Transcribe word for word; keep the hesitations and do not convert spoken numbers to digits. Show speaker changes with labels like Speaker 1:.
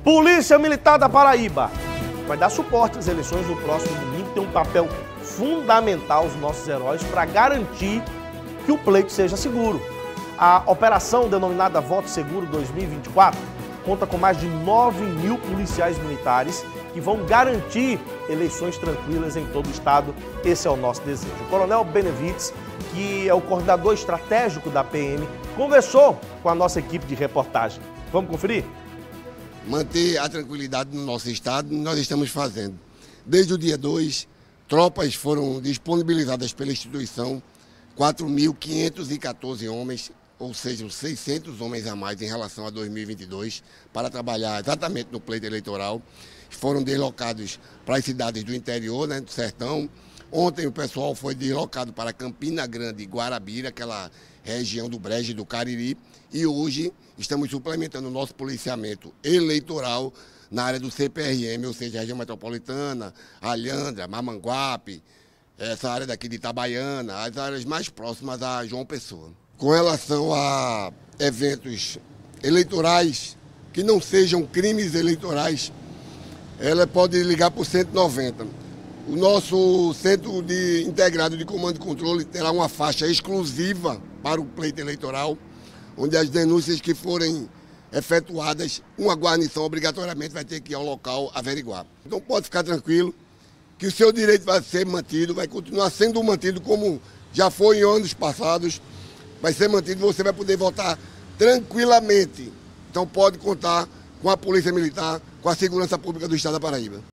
Speaker 1: Polícia Militar da Paraíba vai dar suporte às eleições do próximo domingo, tem um papel fundamental os nossos heróis para garantir que o pleito seja seguro. A operação denominada Voto Seguro dois mil e vinte e quatro conta com mais de nove mil policiais militares que vão garantir eleições tranquilas em todo o estado. Esse é o nosso desejo. O Coronel Benevides, que é o coordenador estratégico da P M, conversou com a nossa equipe de reportagem. Vamos conferir?
Speaker 2: Manter a tranquilidade no nosso estado, nós estamos fazendo. Desde o dia dois, tropas foram disponibilizadas pela instituição, quatro mil quinhentos e quatorze homens, ou seja, seiscentos homens a mais em relação a dois mil e vinte e dois, para trabalhar exatamente no pleito eleitoral. Foram deslocados para as cidades do interior, né, do sertão. Ontem o pessoal foi deslocado para Campina Grande e Guarabira, aquela região do Brejo e do Cariri. E hoje estamos suplementando o nosso policiamento eleitoral na área do C P R M, ou seja, região metropolitana, Alhandra, Mamanguape, essa área daqui de Itabaiana, as áreas mais próximas a João Pessoa. Com relação a eventos eleitorais que não sejam crimes eleitorais, ela pode ligar para o cento e noventa. O nosso Centro de Integrado de Comando e Controle terá uma faixa exclusiva para o pleito eleitoral, onde as denúncias que forem efetuadas, uma guarnição obrigatoriamente vai ter que ir ao local averiguar. Então pode ficar tranquilo que o seu direito vai ser mantido, vai continuar sendo mantido como já foi em anos passados, vai ser mantido, você vai poder votar tranquilamente. Então pode contar com a Polícia Militar, com a Segurança Pública do Estado da Paraíba.